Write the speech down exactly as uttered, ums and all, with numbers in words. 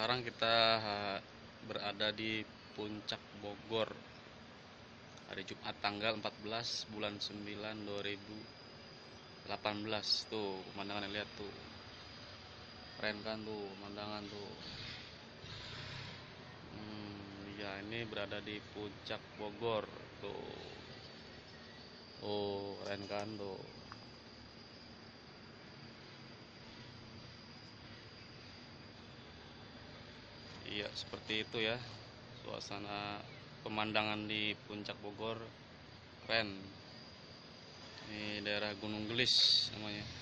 Sekarang kita berada di Puncak Bogor. Hari Jumat tanggal empat belas bulan sembilan dua ribu delapan belas. Tuh pemandangan, lihat tuh. Keren kan tuh pemandangan tuh. Hmm, ya ini berada di Puncak Bogor tuh. Oh, keren kan tuh. Iya, seperti itu ya suasana pemandangan di Puncak Bogor. Keren. Ini daerah Gunung Gelis namanya.